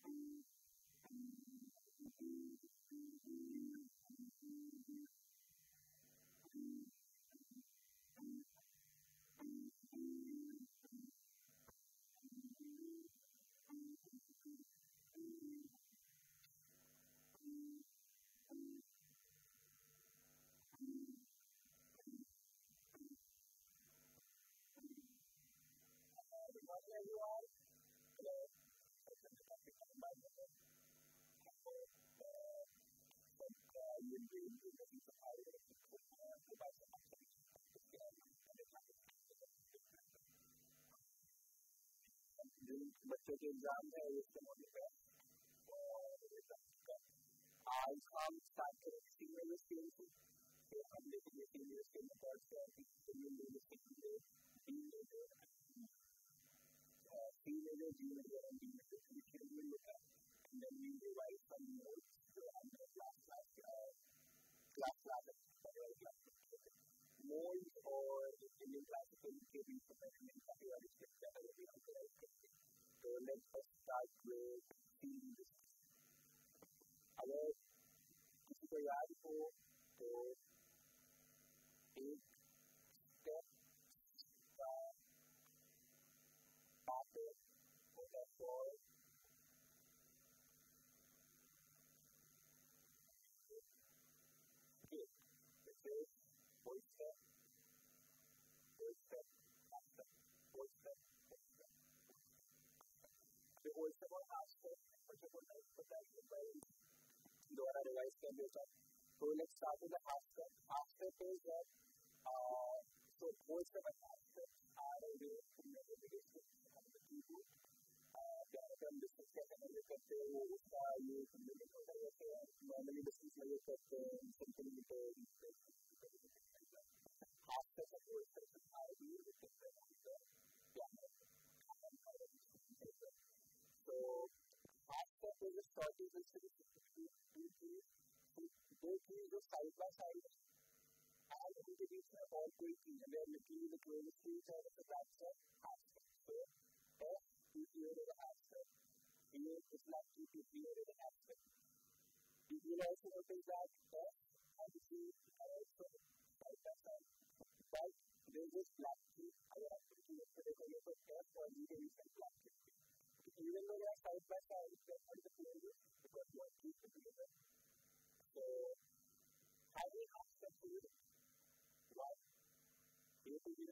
बच्चों के एग्जाम है उसके मौके पे आज हम स्टार्ट करेंगे सीनियर स्कीम से तो हम देखेंगे सीनियर स्कीम में कौन से सीनियर स्कीम में तीन लेते C लेते G लेते और D लेते थ्री शेड्यूल होता है and then we revise some notes जो हमने class modes और Indian classical के बीच में मैंने काफी बार इसके पहले भी हम कराई करते तो let's first start with series अगर किसी को याद हो तो एक स्टेप का पार्ट होता है फॉर दोबारा रिवाइज कर देता हूँ तो let's start with the half step. Half step is that so whole step and half step are a way to make a video of the people हम डिस्कस करने करते हैं वो उसका ये कम्युनिकेट होता है जैसे नॉर्मली डिस्कस लगे करते हैं centimetre half step and whole step are a way to so half step is a shorty distance दो चीज जो साइड बाय साइड and उनके बीच में और कोई चीज है literally the closest to each other so that's a half step so F is here is a half step A is likely to be here is a half step you will also notice that F and C are also side by side but they just likely अगर आप किसी को देखोगे तो F और G के बीच में likely even though they are side by side they are the closest because they are close together so having half step is what A to B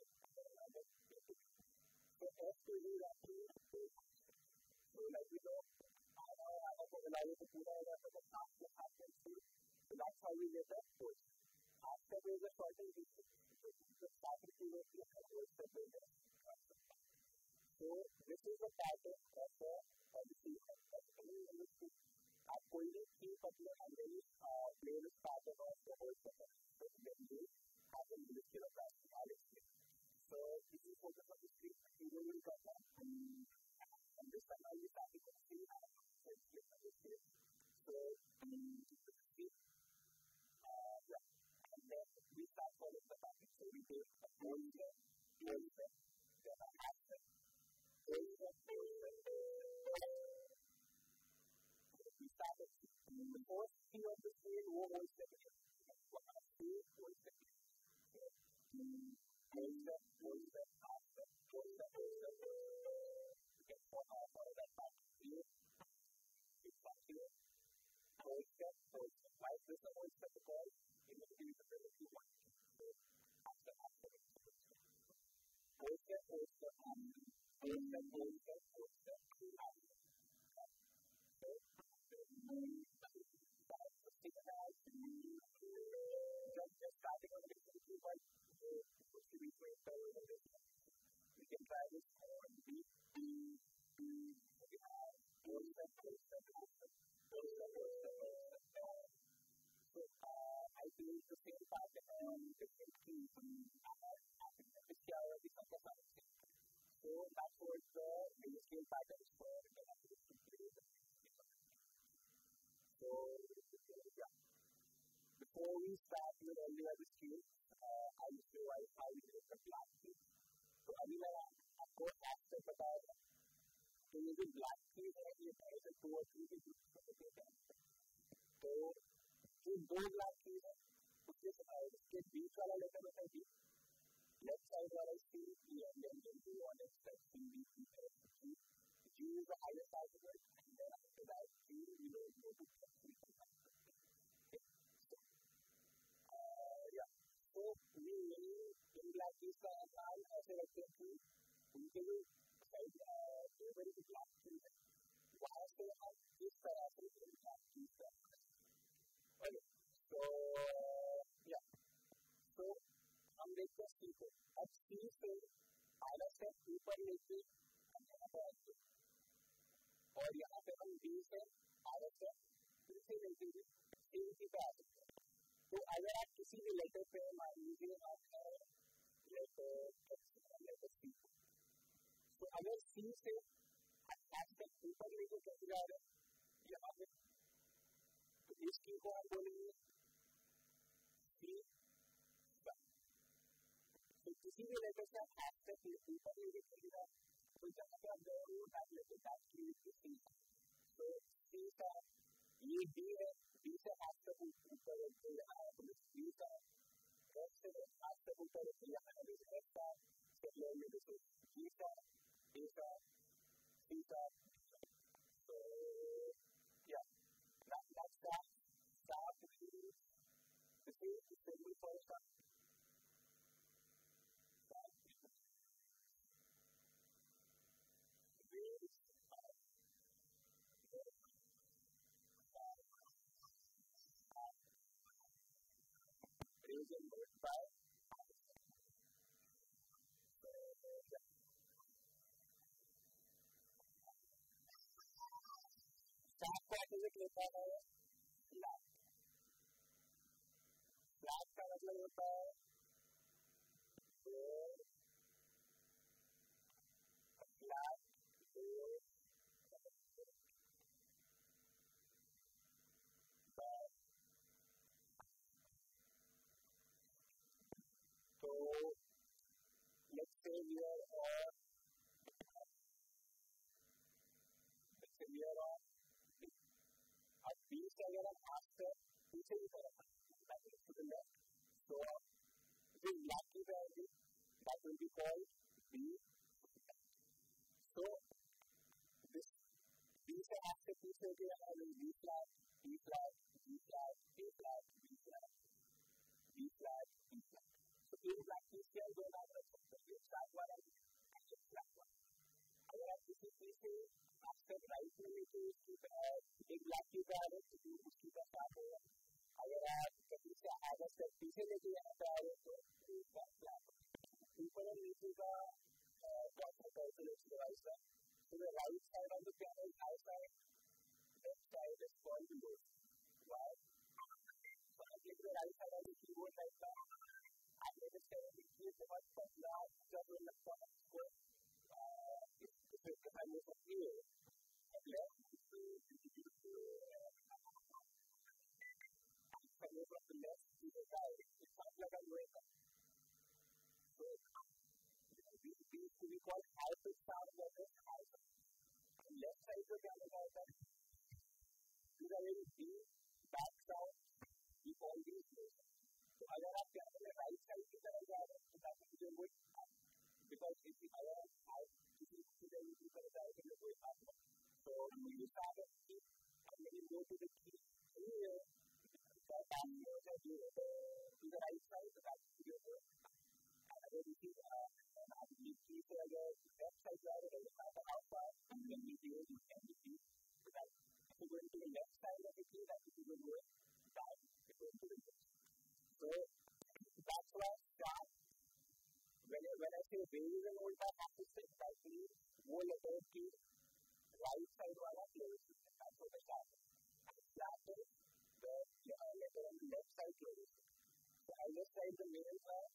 so F to B actually so like we know आधा को मिलाइए तो पूरा हो जाता है half step so that's how we get the force half step is a shortened distance so starting to work with a whole step is so this is the pattern of the policy आप कोई भी चीज अपने अंदर ही play this pattern of the whole step so then you have a little bit of that knowledge so this is focus on the street you will get that and this time I'll be starting with C so and then we start following the pattern so we take a whole step then a half step whole step we start at the first C of the scale वो whole step है whole step half step whole step you can follow that pattern here it's not here whole step why is this a whole step because in the case of the two one so half step whole step whole step whole step half step just starting on the two one to be played we can try this on B we have whole step so I do the same pattern on different keys which are already somewhat so that's what the basic scale pattern is for so yeah before we start with all the other skills I used to write how we do the class so अभी मैं आपको half step बताऊंगा तो ये जो black चीज है ये ऐसे 2 और 3 के ग्रुप में होते हैं. तो जो 2 ब्लैक चीज है उसके बीच वाला लेटर होता है डी. लेफ्ट साइड वाला C E N N N D और left side C B C S C. G is the highest alphabet and then after that G we will go to yeah. So we in black keys का नाम ऐसे रखते हैं कि उनके जो side दो बड़ी ब्लैक कीज है वहाँ से हम इस तरह से ब्लैक कीज करते हैं. ओके तो या तो हम देखते हैं सी को. अब सी से आधा स्टेप ऊपर लेके हम यहाँ पर आते हैं और यहाँ पे हम डी से आधा स्टेप पीछे लेके भी सी की पे आ सकते हैं. तो अगर आप किसी भी लेटर पे मान लीजिए आप लेटर सी तो अगर सी से आप स्टेप ऊपर लेके कैसे जा रहे हैं यहाँ पे तो इस की को हम बोलेंगे सी. तो किसी भी लेटर से आप हाफ स्टेप ऊपर लेके चले जाए तो जहाँ पे आप गए वो हाफ लेटर बात की सी. तो सी का ये डी है. डी से हाफ स्टेप ऊपर तो यहाँ है तो डी का एफ से हाफ स्टेप ऊपर तो यहाँ है जैसे एफ का स्टेप ले लेंगे जैसे जी का ए का सी का. तो या that's that start with this is the symbol for start. Resembled by start को opposite लेता है flat. flat का मतलब होता है flat so let's say we are on अब B से अगर हम हाफ स्टेप पीछे की तरफ to the left so this black key value that will be called B. So this B से हाफ स्टेप पीछे के यहाँ B flat, B flat, B flat, B flat, B flat, B flat, B flat. So इन black keys के दो नाम रख सकते हैं. flat वाला and flat वाला. अगर आप किसी चीज से हाफ स्टेप राइट में लेके उसकी एक ब्लैक की पे आ रहे तो उसकी पे स्टार्ट होगा. अगर आप कहीं से आधा स्टेप पीछे लेके यहाँ पे आ रहे तो उसका फ्लैट ऊपर और नीचे का कैलकुलेट है. So the right side of the piano is high side, left side is called the low. Why? So I take the right side of the keyboard right now. I make it 70 बहुत पतला जब लगता है उसको इस हम लोग सकती है left from the left to the right it sounds like a wave. So these to be called high pitch sound versus high sound. Left side को क्या होता है these are very deep back sound we call these waves. तो अगर आप piano में right side की तरफ जा रहे हैं तो that means you're going up because if you अगर आप किसी तरह की तरफ जा रहे हैं तो you're going up. So when you start a key and when you go to the key anywhere the back goes to the right side the back goes and अगर इसी आप key से अगर left side जा रहे हैं no matter how far when you go you can be key so that if you go into the left side of the key that if you go down it goes to the left. So that's why start when I say where is an old back have to step back means वो letter की right side वाला close that's what the start is. And flat is the letter on the left side close. So I just write the names are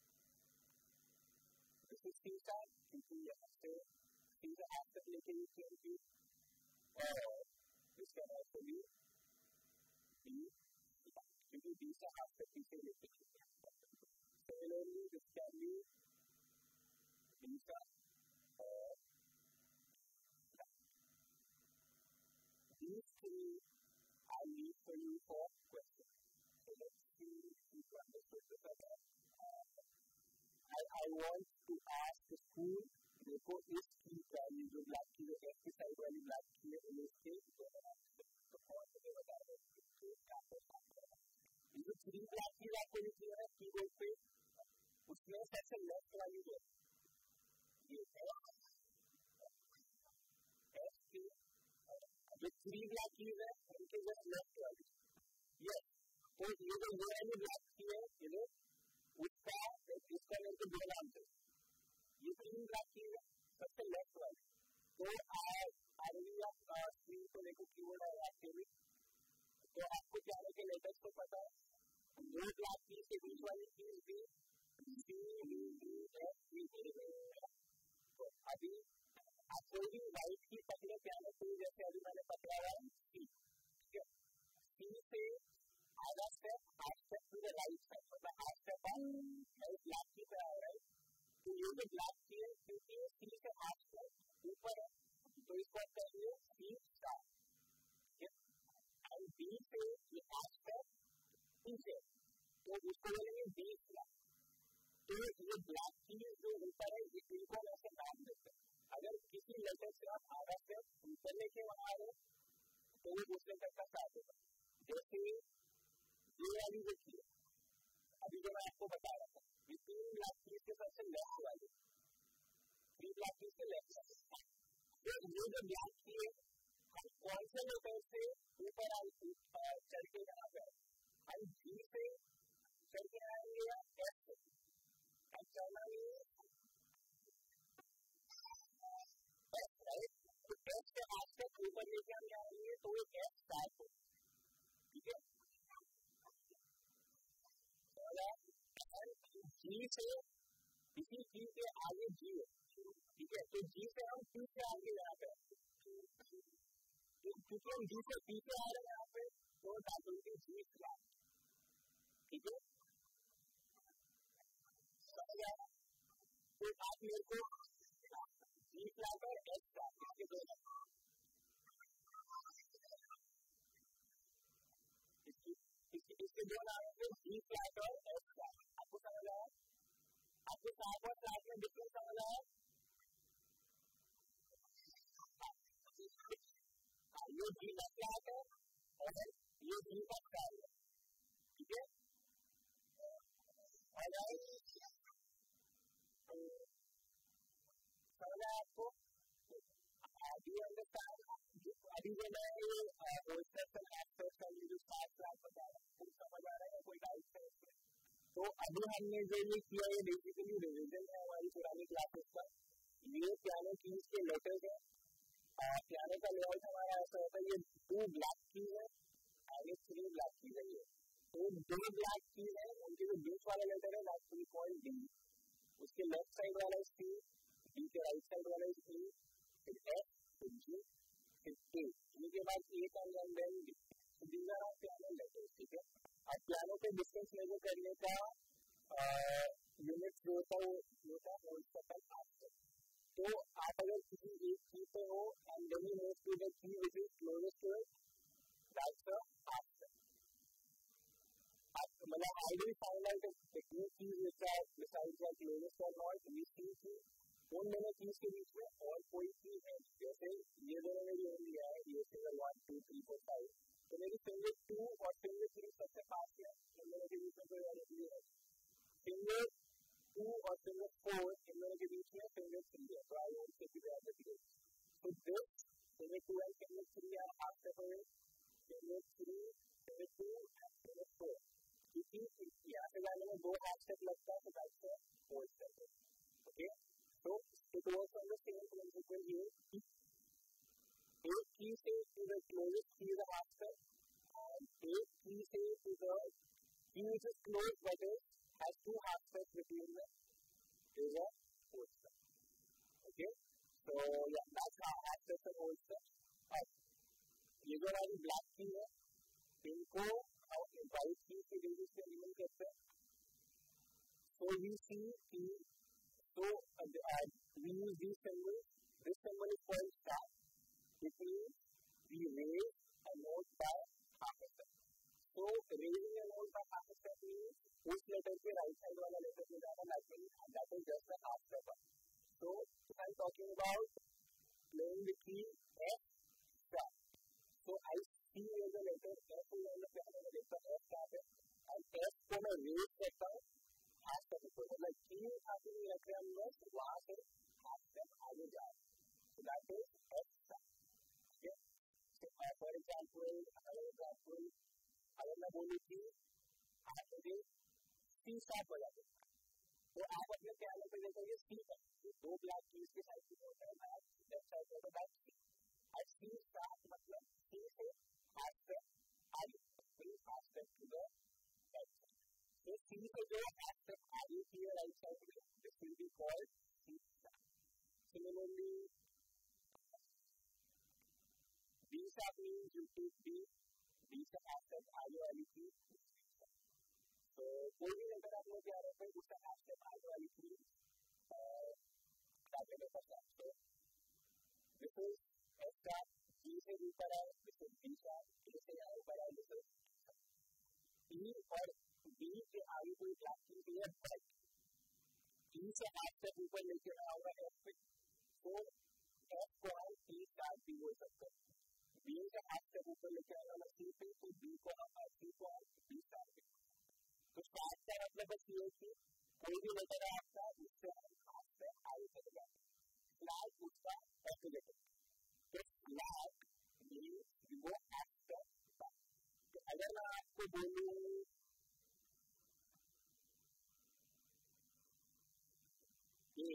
this is C side क्योंकि यहाँ से C से half तक लेके you can be और this can also be B क्योंकि B से half तक पीछे लेके similarly this can be B side understood this better. I want to ask the school, देखो इस की वैल्यू जो ब्लैक की है इसकी साइड वाली ब्लैक की है इसके तो कौन से बता रहे हैं क्या ये जो 3 ब्लैक की आपको लिखी है कीबोर्ड पे उसमें सबसे लेफ्ट वाली जो ये है एस की जो 3 ब्लैक की है उनके जो लेफ्ट वाली ये तो ये जो वाली ब्लैक की है ये उसका इसका मेरे को दो नाम थे ये 3 ब्लैक की है सबसे लेफ्ट वाली तो आप स्क्रीन को देखो कीबोर्ड है आपके भी तो आपको जाने के लेटर्स तो पता है दो ब्लैक की के बीच वाली कीज भी सी डी ई एफ जी तो अभी आप कोई भी राइट की पकड़े पियानो को जैसे अभी मैंने पकड़ा हुआ है सी ठीक है सी से आधा step half step to the right side मतलब हाफ स्टेप है ब्लैक की पे आ रहा है तो ये जो ब्लैक की है क्योंकि सी से हाफ स्टेप ऊपर है तो इसको आप कहेंगे सी स्टार एंड बी से ये हाफ स्टेप नीचे तो उसको बोलेंगे बी फ्लैट तो ये ब्लैक की जो ऊपर है ये इनको ऐसे नाम देते हैं अगर किसी लेटर से आप आधा स्टेप ऊपर लेके वहां आ रहे तो वो दूसरे तक का स्टार्ट होगा जैसे ये वाली जो की अभी जो मैं आपको बता रहा था ये 3 ब्लैक की के सबसे लेफ्ट वाली 3 ब्लैक की से लेफ्ट वाली तो ये जो ब्लैक की है हम कौन से लेटर से ऊपर चढ़ के यहाँ पे हम जी से चढ़ के आएंगे या एफ से हम चढ़ना नहीं एफ राइट तो एफ से आज तक ऊपर लेके हम आएंगे तो वो एफ स्टार्ट हो ठीक है जी से किसी जी के आगे जी है ठीक है तो जी से हम सी से आगे यहाँ पे क्योंकि हम जी से सी से आ रहे हैं यहाँ पे तो दाखिल की जी फ्लैट ठीक है तो आप मेरे को जी फ्लैट और एस फ्लैट इसके दो इसके दो नाम है जी फ्लैट और एस फ्लैट आपको समझ आया आपको फ्लैट और फ्लैट में डिफरेंस समझ आया ये जी का फ्लैट है और ये जी का फ्लैट है ठीक है और समझ आया आपको अभी जो मैं ये होस्टर्स एंड एक्टर्स का ये जो 7 क्लास बता रहा हूँ कुछ समझ आ रहा है कोई डाउट है इसमें तो अभी हमने जो ये किया ये बेसिकली रिवीजन है हमारी पुरानी क्लासेस का ये पियानो कीज के लेटर्स है पियानो का लेआउट हमारा ऐसा होता है ये 2 ब्लैक कीज है और ये 3 ब्लैक कीज है तो 2 ब्लैक कीज है उनके जो बीच वाला लेटर है दैट्स वी कॉल डी उसके लेफ्ट साइड वाला इज सी डी के राइट साइड वाला इज ई फिर एफ फिर जी फिर ए इनके बाद ए का and then these are piano letters ठीक है अब पियानो पे डिस्टेंस मेजर करने का यूनिट जो होता है वो होता है होल सेकंड आफ्टर तो आप अगर किसी एक की पे हो and then you move to the key which is closest to it that's a after आप मतलब how do you find out the two keys which are besides the closest और नॉट वी सी की उन दोनों keys के बीच में और कोई की है जैसे ये दोनों में जो लिया है ये फिंगर 1 2 3 4 5 तो मेरी फिंगर 2 और फिंगर 3 सबसे पास है इन दोनों के बीच में कोई और नहीं है फिंगर 2 और फिंगर 4 इन दोनों के बीच में फिंगर 3 है तो I want to give the difference so this finger 2 and finger 3 are half step away finger 3 finger 2 and finger 4 क्योंकि यहाँ से जाने में 2 हाफ स्टेप लगता है तो that's a four step okay so it works on the same principle here एक key से to the closest key is a half step and एक key से to the key which is closed but has 2 half steps between them is a fourth step okay so yeah that's how half steps and whole steps अब ये जो हमारी black key है इनको हम white key के basis पे remove करते हैं so we see key so we use these symbols. This symbol is called star. It means we raise a note by half a step. So raising a node by half a step means उस letter के right side वाला letter में जाना, that is just a half step up. So if I'm talking about playing the key F sharp. So I see where the letter F is on the piano, the letter F sharp है, and F को मैं raise करता हूँ half step ऊपर, मतलब key उठाते हुए रख रहा हूँ मैं, वहाँ से half step आगे जा रहा हूँ. So that is F sharp. Okay. So for example, अगर मैं बोलूँ कि आप मुझे C sharp बजा दो, तो आप अपने पियानो पे देखोगे C पर दो ब्लैक कीज के साइड में होता है, बैक लेफ्ट साइड में बैक C, और C sharp मतलब C से हाफ स्टेप आगे, half step to the right side. तो C से जो हाफ स्टेप आगे की है राइट साइड में, this will be called C sharp. Similarly, B sharp means you take B से हाफ स्टेप आगे वाली की. तो कोई भी लेकर आप लोग क्या रहते हैं, उसका हाफ स्टेप आगे वाली की स्टार्ट लेकर सकते हैं. तो this is F sharp, G से ऊपर है, this is B sharp, A से यहाँ ऊपर है, दिस इज E और B के आगे कोई ब्लैक की है, बट E से हाफ स्टेप ऊपर लेके आया होगा F पे, तो F को हम E sharp भी बोल सकते हैं. B से हाफ स्टेप ऊपर लेके आया होगा C पे, तो B को हम B sharp भी. तो स्टार्ट का मतलब बस ये कि कोई भी लेटर है आपका, उससे हम हाफ स्टेप आगे चले जाते हैं. फ्लैग उसका ऑपोजिट है. तो flat means you go half step back. तो अगर मैं आपको बोलूं ये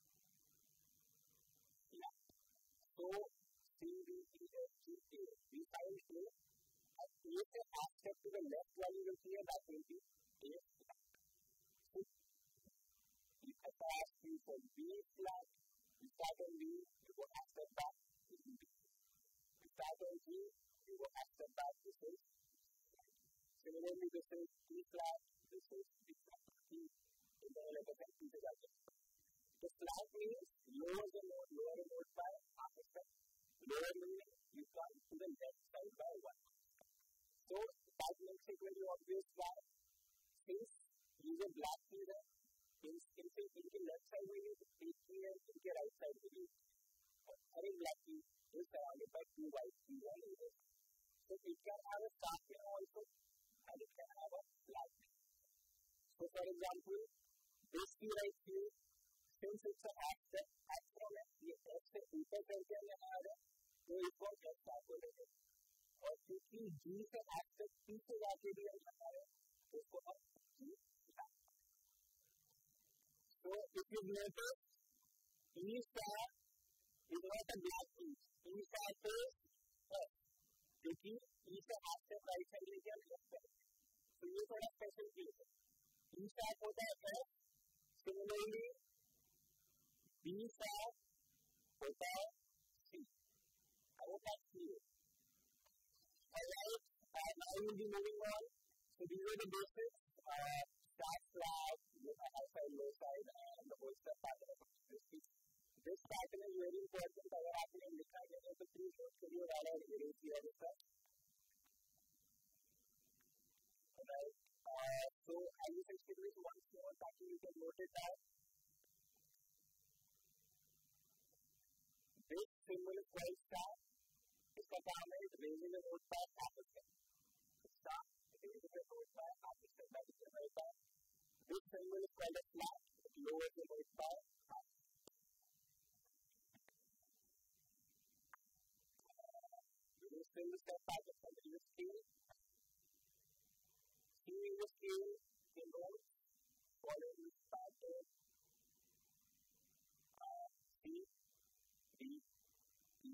तो C D E F G A, we find A, and A से half step to the left वाली जो है that will be A flat. So if I ask you for B flat, you start on B, you go half step back, this is B. You start on G, you go half step back, this is. Similarly, this is E flat, this is B flat. In the letter P से जाते हैं. So flat means lower the note by half a step. Lower meaning you come to the left side by one. So that makes it very obvious that since use a black key है, इनके left side में use एक key है, इनके right side में use और एक black key is surrounded by two white keys and leaders. So it can have a sharp key also and it can have a flat key. So for example, this key right here, since it's a half step, from ये F से ऊपर करके हमें आ रहा है, तो इसको F sharp बोलेंगे. और क्योंकि G से हाफ स्टेप पीछे जाके भी हम बता रहे हैं, तो उसको हम G sharp. So if you notice, E sharp is not a black key. E sharp is F. क्योंकि E से हाफ स्टेप राइट साइड लेके हम लेफ्ट साइड. तो ये थोड़ा स्पेशल केस है. E sharp होता है F. Similarly, B sharp होता है C. I hope that's clear. Alright, now we will be moving on. So these are the basics. Start flat, high side, low side, and the whole step pattern. This pattern is very important. अगर आपने लिखा है तो please note करिए वाला erase किया जाता है. Alright, so I will explain this once more ताकि you can note it down. This symbol is called star. इसका काम है raising a note by half a step. Star raising a note by half a step. That is the right time. This symbol is called a flat. It lowers the note by half. This is the step pattern. So this is scale. C is the scale. The notes following this pattern. C, D, E,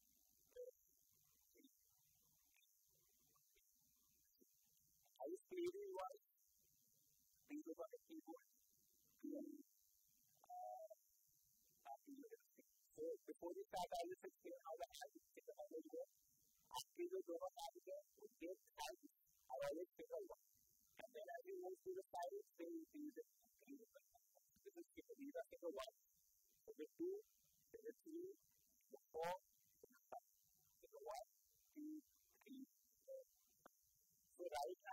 I was creating one. These are the keyboard. So before we start, I will explain how the hand is work. After the door hands are with their hands, I always pick a one. And then as you move to the sides, they will use it. This is these are pick a one. So the two, the three, the four, the five. Pick a 1, 2, 3, 4. So right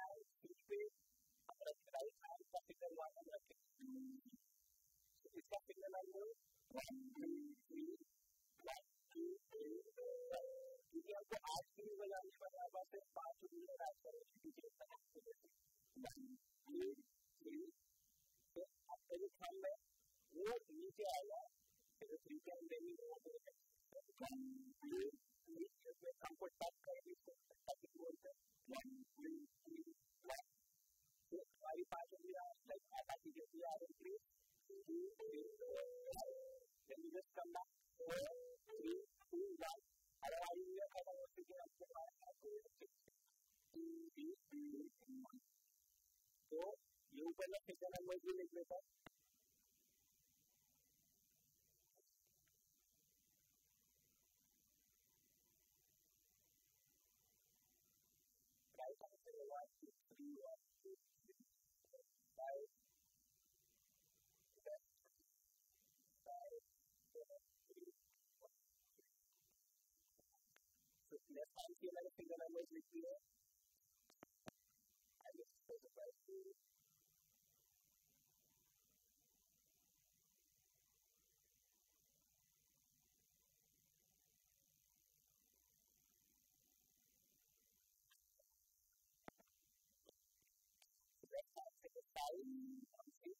and 1 and nothing. So इसका signal आएगा 1 2 3 1 2 3 4 क्योंकि आपको 8 की बजाने पर हमारे पास 5 उंगलियां add करें क्योंकि इतना है 1 2 3 तो आपका जो थंब है वो नीचे आएगा फिर 3 के अंदर ही वो होगा 1 2 3 इसमें हमको टच करेंगे इसको टच बोलते हैं 1 2 3 1 तो हमारी 5 उंगलियां लाइक ऐसा कीजिए यार 3 2 then you just come back 4 3 2 1 और हमारी उंगलियां खत्म हो चुकी है आपके पास आपको 2 3 2 1 तो ये ऊपर का सिग्नल नंबर भी लिख लेता है right answer 1 2 3 1 2 3 5 So let's find the other single numbers which we have. I will specify 2. So let's start with 5, 1, 6,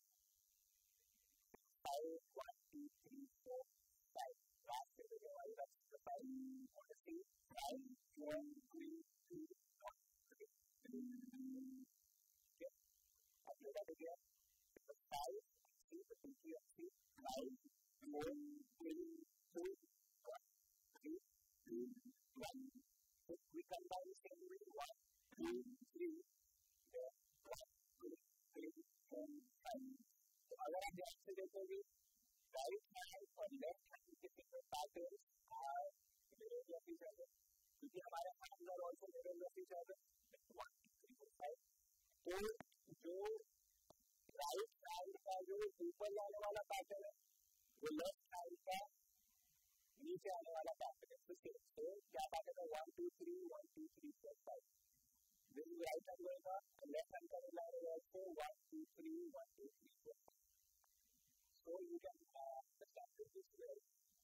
5, 1, 2, 3, 4, 5. Last figure of all, that's the 5. On the 6, 5, 4, 3, 2, 1, 3. Okay. I'll do that again. So 5, 6, 2, 3, 5, 4, 3, 2, 1, 3, 2, 1. So we combine the same way 1, 2, 3, then 1, 2, 3, 4, 5. So अगर आप ध्यान से देखोगे right hand और left hand के signal patterns are mirror of each other क्योंकि हमारे hands are also mirror of each other 1 2 3 4 5 तो जो राइट हैंड का जो ऊपर जाने वाला पैटर्न है वो लेफ्ट हैंड का नीचे आने वाला पैटर्न है तो क्या पैटर्न है 1 2 3 1 2 3 4 5 this is right hand होगा लेफ्ट हैंड का line is also 1 2 3 1 2 3 4 5 so you can understand this way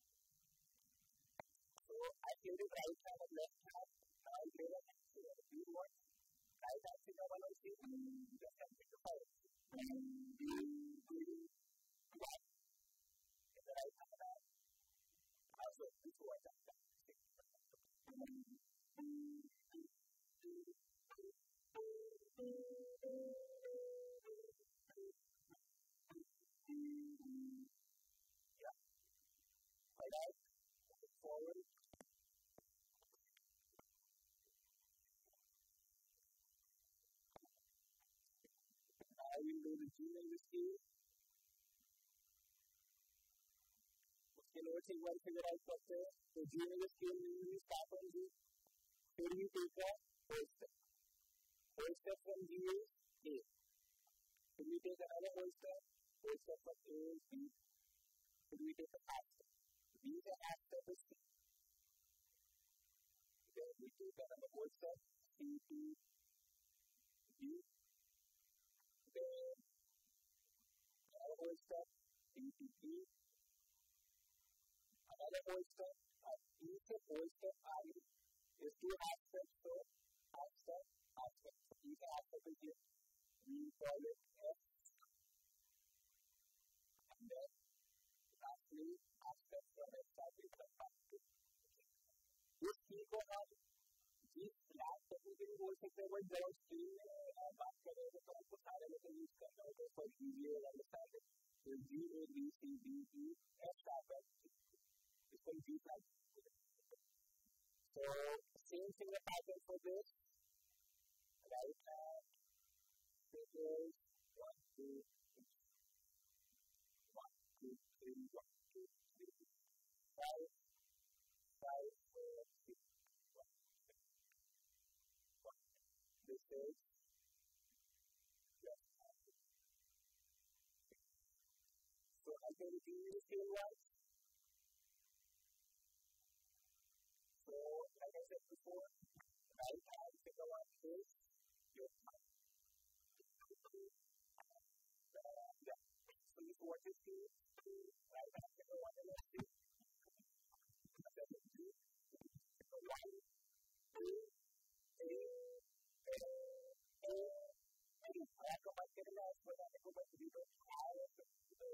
so I feel the right hand and left hand now I play the next do you want right hand से double और see just can pick up 1 2 3 1 in the right hand also this one yeah alright forward I will do the G major scale उसके notes एक बार figure out करते हैं तो G major scale means start on G then you take a whole step from G is A then we take another whole step from A is B then we take a half step B is a half step is C then we take another whole step C to D then another whole step D to E another whole step and each whole step आगे is 2 half steps so half step each half step is here we call it F and then lastly half step from F start with the half step इस C को हम जिस last step में भी बोल सकते हैं बट जब स्क्रीन में बात कर रहे हैं तो आपको सारे लेकर यूज करना होगा for easier understanding so G A B C D E F start with इसको G start so same single pattern for this right hand figures 1 2 1 2 3 1 2 3 5 5 4 6 1 1 this is left hand so I'll tell you the scale wise so like I said before right hand figure 1 is your thumb what you see, right after the one you see, one, two, three, I come back to the last one, I go back to the first hour, so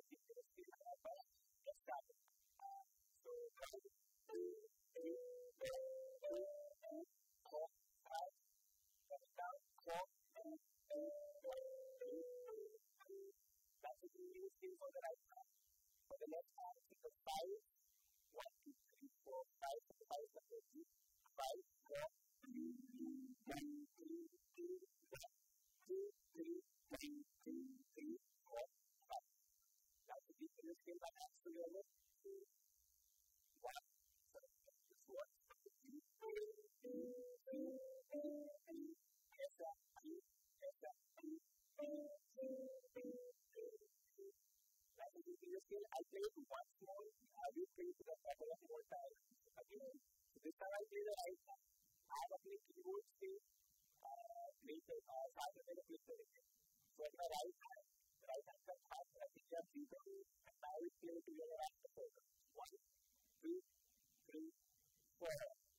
let's start it. So, 1, 2, 3, 4, 5, 7 down, 4, 2, 3, 4. That's the new skill for the right hand. For the left hand, think of 5, 1, 2, 3, 4, 5, 5, 5, 4, 3, 2, 1, 3, 2, 1, 2, 3, 1, 2, 3, 4, 5. That's the new skill by hands together. 1, so this one, 2, 3, 2, 3, yes, sir, 2, yes, sir, 2, 3, 2, that's the new skill. I play it once more. I will play it a couple of more times. Again, this time I play the right hand. I have a keyboard skill. Play it faster than a click it. So at my right hand comes fast. I think you have 3 seconds. And I will play it together after 4. 1, 2, 3, 4.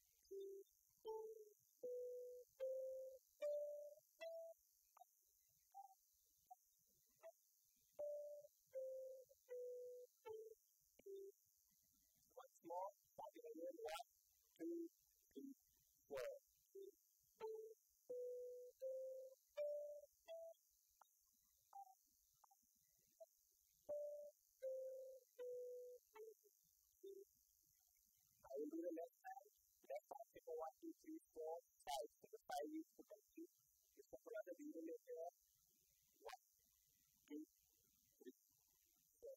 Once more, starting again. 1, 2, 3, 4. I will do the left hand. Left hand, take a 1, 2, 3, 4, 5. So the 5 is to complete. You shuffle out the needle in there. 1, 2, 3, 4.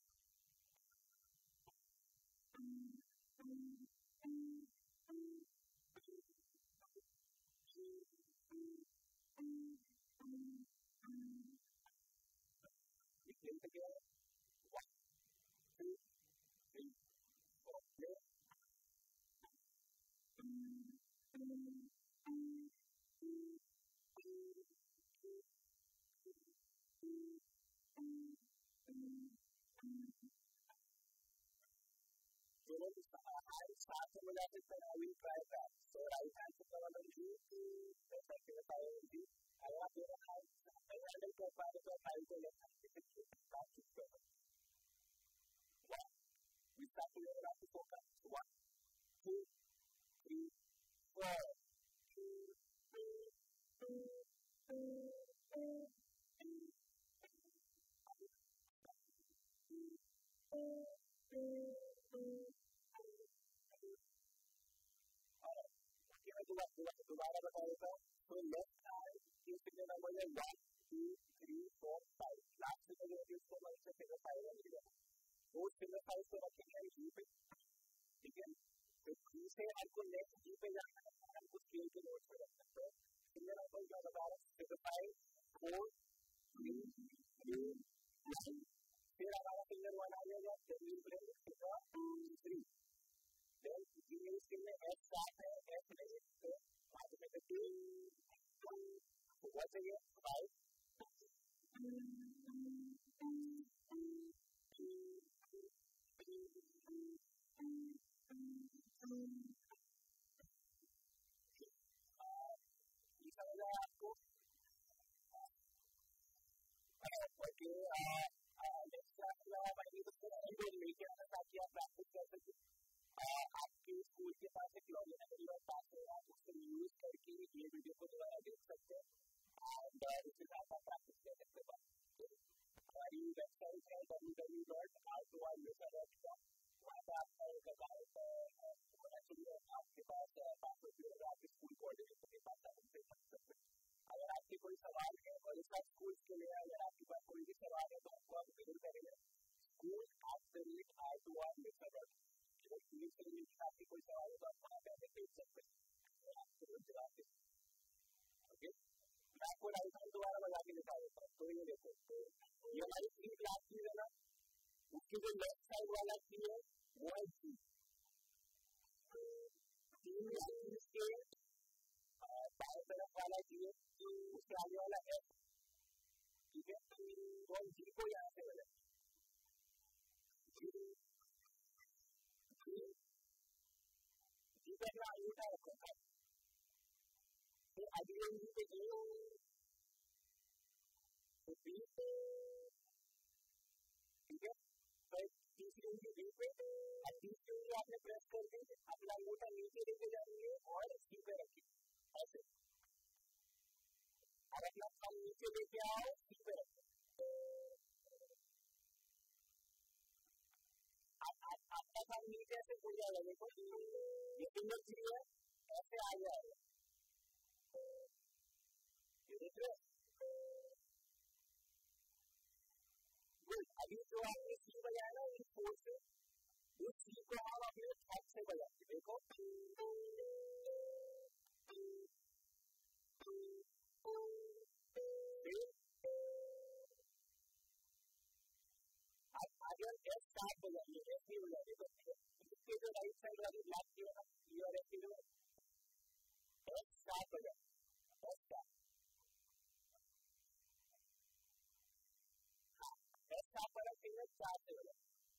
We play together. 1, 2, 3, 4. Play. I start to relax it, but I will try that. So right hand to cover the view, left hand to the side of the view. I have the other hand, I handle to a part of the side to left hand to the view. Start to cover. 1. We start to relax the focus. 1, 2, 3, 4. दोबारा बताएगा तो लेफ्ट हैंड की finger number है 1 2 3 4 5 last finger जो है उसको वहीं से फिंगर 5 में मिलेगा वो फिंगर 5 को रखेंगे जी पे ठीक है तो जी से हमको नेक्स्ट जी पे जाना है हमको स्केल के नोट पे रखना है तो फिंगर नंबर क्या बता रहा है फिंगर 5 4 3 2 1 फिर हमारा फिंगर 1 आ जाएगा then we play finger 3 then G में स्केल में F साथ है F नहीं तो बाद में तो 2 what चाहिए 5 समझ आया आपको ओके नेक्स्ट क्लास में आप आइए तो कीबोर्ड लेके आना ताकि आप प्रैक्टिस कर सकें आपके स्कूल के पास एक लॉगिन है मेरे पास है आप उसको यूज करके ये वीडियो को दोबारा देख सकते हैं एंड इसके साथ आप प्रैक्टिस कर सकते हैं हमारी वेबसाइट है www.r2r.com वहाँ पर आपका एक अकाउंट होना चाहिए आपके पास पासवर्ड भी होगा आपके स्कूल कोऑर्डिनेटर के पास आप उनसे पूछ सकते हैं अगर आपके कोई सवाल है और इस बार स्कूल के लिए अगर आपके पास कोई भी सवाल है तो आपको आप मेल करेंगे school@r2r.com आपके कोई सवाल है तो आप वहाँ पे भेज सकते हैं आपको जवाब दे ओके मैं आपको राइट हैंड दोबारा लगा के दिखा देता हूँ तो ये देखो तो ये हमारी 3 क्लास की है ना उसके जो लेफ्ट साइड वाला की है वो है जी 3 लाइन्स के बाएं तरफ वाला जी है उसके आगे वाला है ठीक है तो जी को यहाँ से बदलें पे अपना अंगूठा रखो था फिर अगली उंगली पे ए तो बी पे ठीक है फिर तीसरी उंगली बी पे और तीसरी उंगली आपने प्रेस कर दी अपना अंगूठा नीचे लेके जाएंगे और सी पे रखिए ऐसे और अपना थंब नीचे लेके आओ सी पे रखो आपका थंब नीचे ऐसे खुल जाएगा देखो ये फिंगर थ्री है ऐसे आ जाएगा अभी जो आपने सी बजाया ना इस फोर से उस सी को हम अपने थंब से बजाते देखो अगर एस स्टार्ट बजाइए एस भी बजाइए तो इसके जो राइट साइड वाली ब्लैक की है ना ये और एस की जो एस स्टार्ट बजाइए एस स्टार्ट एस स्टार्ट वाला फिंगर चार से बजाइए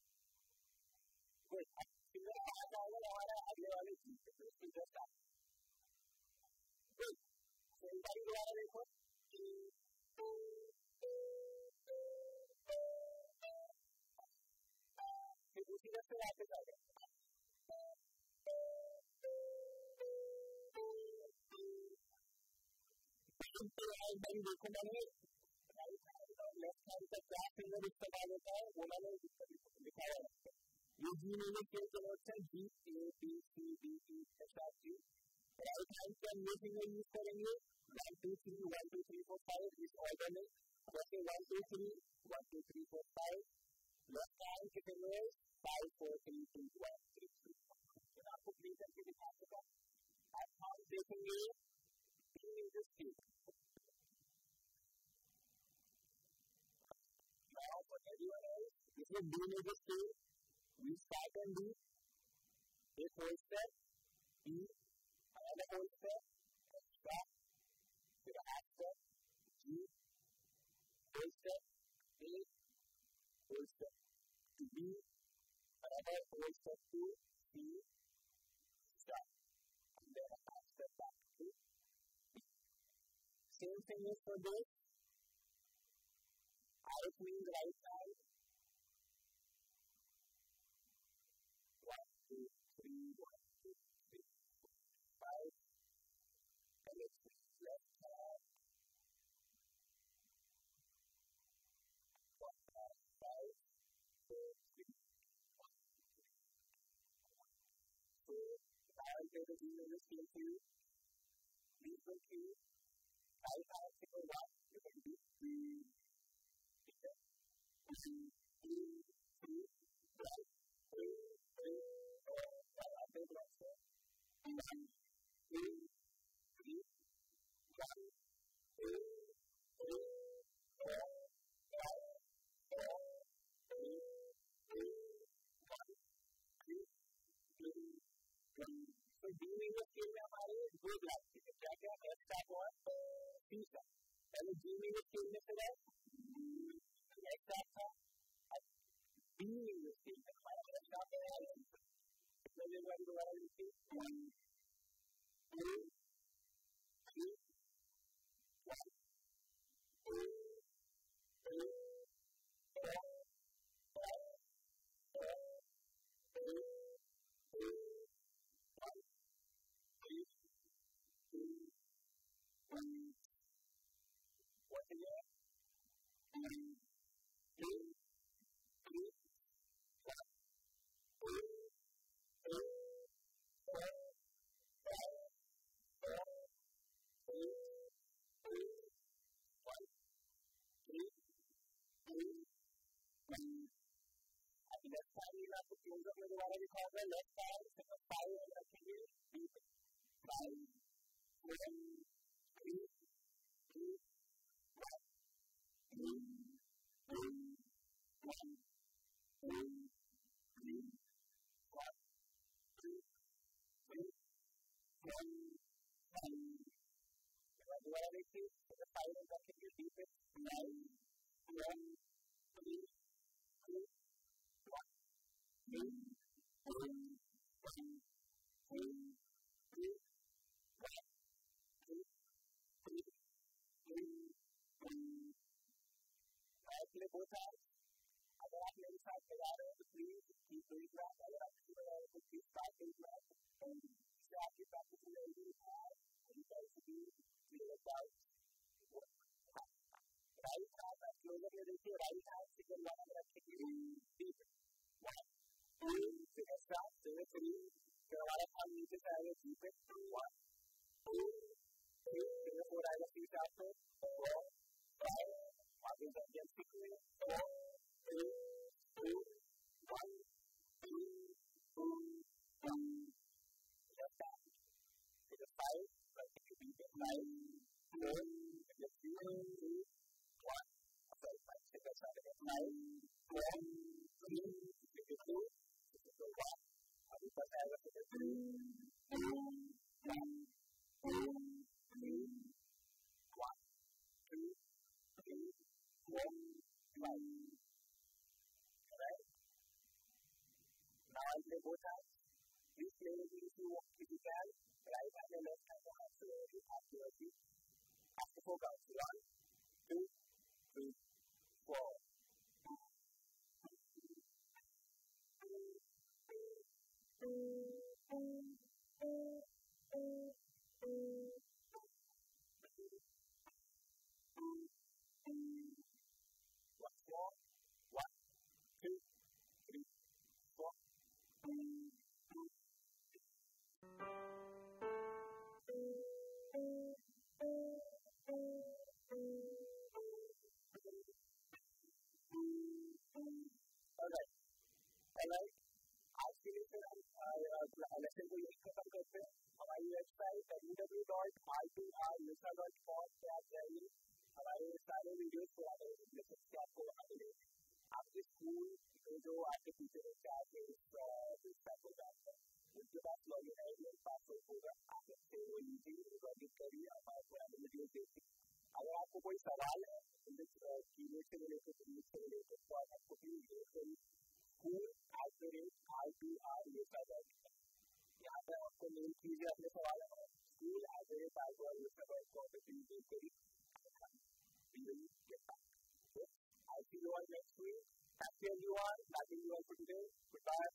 गुड अब फिंगर पास आएगा हमारा अगले वाले जी से फिर फिंगर स्टार्ट गुड सेंटाई दोबारा देखो फिर उसी तरह से वापस आ गए देखो मैंने लेफ्ट हैंड का क्या फिंगर इस्तेमाल होता है वो मैंने लिखा हुआ है ये जी मेजर स्केल के नोट्स हैं G A B C D E F G right hand के हम ये फिंगर यूज करेंगे 1 2 3 1 2 3 4 5 इस ऑर्डर में जैसे 1 2 3 1 2 3 4 5 लेफ्ट हैंड के फिंगर्स 5 4 3 2 1 3 2 मैं आपको प्ले करके दिखा सकता हूँ अब हम देखेंगे G major scale now for everyone else this is D major scale we start on D a whole step E another whole step extra फिर half step G whole step A whole step to B another whole step to C start and then a half step back to B same thing is for this out means right side 1 2 3 1 2 3 5 and it's left hand 1 5 4 3 1 so now I'll play the D major scale to you B equal to right hand finger 1 you can do 2 3 2 1 2 3 4 5 I'll play the rest of 1 2 3 1 2 3 4 5 4 3 2 1 2 3 1 so D major scale में हमारे दो black थे क्या क्या है start और C start पहले G major scale में से गए एक साथ था अब D major scale में हमारा फर्स्ट स्टार्ट है कितने दिन वाली दोबारा लिखी 1 2 3 1 2 3 4 5 4 3 2 1 3 2 1 once again 1 2 3 1 2 3 4 5 4 3 2 1 3 2 1 अब लेफ्ट हैंड में आपको क्लोजअप में दोबारा दिखाऊंगा लेफ्ट हैंड सिर्फ 5 हम रखेंगे 5 4 3 2 1 3 2 1 2 3 1 2 3 1 5 दोबारा देखिए सिर्फ 5 हम रखेंगे डी पे 9 1 3 2 1 3 2 1 3 लिए बहुत है अगर आप मेरे साथ तैयार हैं तो प्लीज कीप डूइंग दैट अगर आप नहीं तैयार हैं तो प्लीज स्टार्ट डूइंग दैट इससे आपकी प्रैक्टिस हो जाएगी and you guys will be clear about right hand आप लोगों ने देखिए राइट हैंड सिंगल वाला में रखेंगे ठीक है 1 2 फिर स्टार्ट 2 3 फिर हमारा हाथ नीचे से आएगा जी पे 1 2 3 फिर 4 आएगा सीट आपको 4 5 आगे जाइए 6 4 3 2 1 2 2 1 left hand फिर 5 continue beat 5 4 फिर 3 2 1 sorry 5 फिर स्टार्ट 5 4 3 2 1 अभी बस आएगा फिर 3 2 1 2 3 1 2 3 4 5 right now I play both hands please play with me if you can right hand and left hand absolutely after 4 counts 1 2 3 4 once more 1 2 3 4 alright आज के लिए फिर हम लेसन को यही खत्म करते हैं हमारी वेबसाइट www.r2rlisa.com पे आप जाइए हमारे सारे वीडियोस पुराने लेसन के आपको वहाँ मिलेंगे आपके स्कूल में जो आपके टीचर हैं क्या आपके इस प्रोग्राम पर उनके पास लॉगिन है मेरे पास होगा आप इससे वो लीजिए लॉगिन करिए हमारे पुराने वीडियो देखिए अगर आपको कोई सवाल है कीवर्ड से रिलेटेड इंग्लिश से रिलेटेड तो आप हमको भी ईमेल करिए school@r2rlisa.com यहाँ पर आपको मेल कीजिए अपने सवाल है school@r2rlisa.com पे ईमेल करिए I'll see you all next week. Thank you everyone. Thank you all for today. Goodbye.